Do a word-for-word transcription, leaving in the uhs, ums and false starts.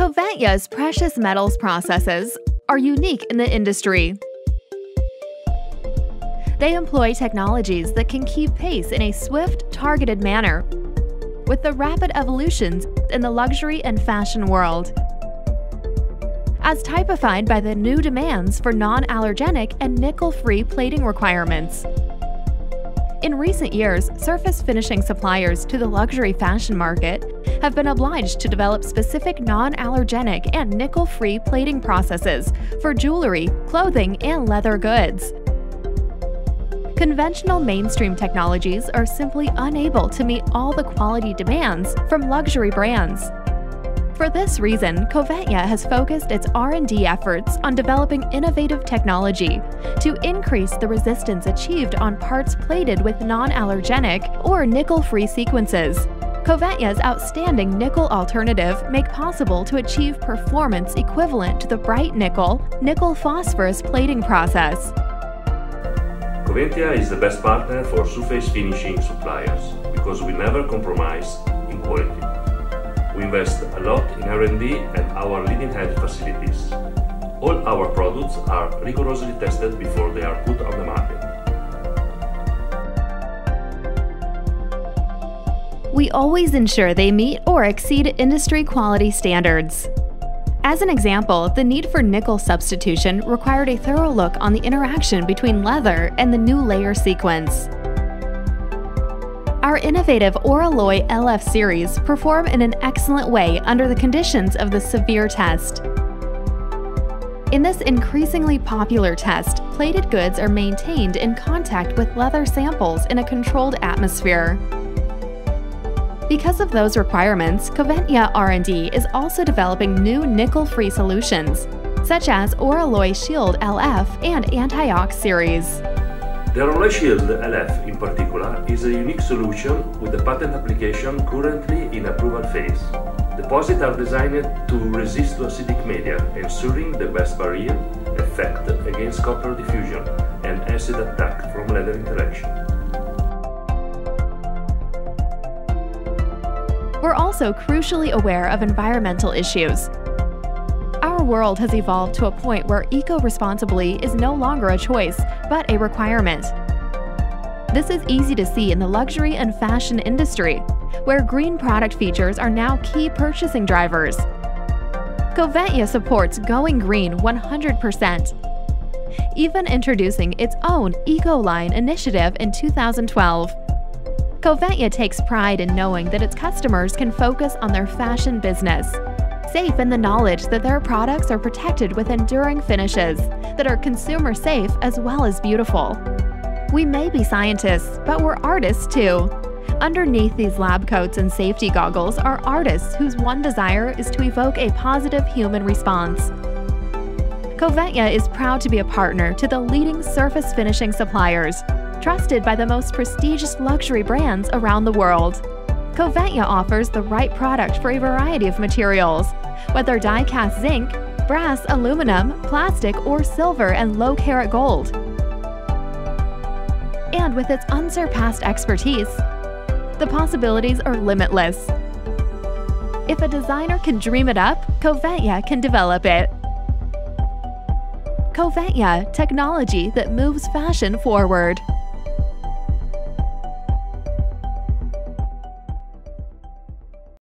COVENTYA's precious metals processes are unique in the industry. They employ technologies that can keep pace in a swift, targeted manner with the rapid evolutions in the luxury and fashion world, as typified by the new demands for non-allergenic and nickel-free plating requirements. In recent years, surface finishing suppliers to the luxury fashion market have been obliged to develop specific non-allergenic and nickel-free plating processes for jewelry, clothing, and leather goods. Conventional mainstream technologies are simply unable to meet all the quality demands from luxury brands. For this reason, COVENTYA has focused its R and D efforts on developing innovative technology to increase the resistance achieved on parts plated with non-allergenic or nickel-free sequences. COVENTYA's outstanding nickel alternative make possible to achieve performance equivalent to the bright nickel, nickel phosphorus plating process. COVENTYA is the best partner for surface finishing suppliers because we never compromise in quality. We invest a lot in R and D at our leading-edge facilities. All our products are rigorously tested before they are put on the market. We always ensure they meet or exceed industry quality standards. As an example, the need for nickel substitution required a thorough look on the interaction between leather and the new layer sequence. Our innovative Oralloy L F series perform in an excellent way under the conditions of the severe test. In this increasingly popular test, plated goods are maintained in contact with leather samples in a controlled atmosphere. Because of those requirements, COVENTYA R and D is also developing new nickel-free solutions, such as Oralloy Shield L F and Anti-Ox series. The Oralloy Shield L F in particular is a unique solution with a patent application currently in approval phase. The deposits are designed to resist to acidic media, ensuring the best barrier effect against copper diffusion and acid attack from leather interaction. We're also crucially aware of environmental issues. Our world has evolved to a point where eco-responsibly is no longer a choice, but a requirement. This is easy to see in the luxury and fashion industry, where green product features are now key purchasing drivers. COVENTYA supports going green one hundred percent, even introducing its own Eco-Line initiative in two thousand twelve. COVENTYA takes pride in knowing that its customers can focus on their fashion business, safe in the knowledge that their products are protected with enduring finishes that are consumer safe as well as beautiful. We may be scientists, but we're artists too. Underneath these lab coats and safety goggles are artists whose one desire is to evoke a positive human response. COVENTYA is proud to be a partner to the leading surface finishing suppliers, trusted by the most prestigious luxury brands around the world. COVENTYA offers the right product for a variety of materials, whether die-cast zinc, brass, aluminum, plastic, or silver and low-carat gold. And with its unsurpassed expertise, the possibilities are limitless. If a designer can dream it up, COVENTYA can develop it. COVENTYA, technology that moves fashion forward.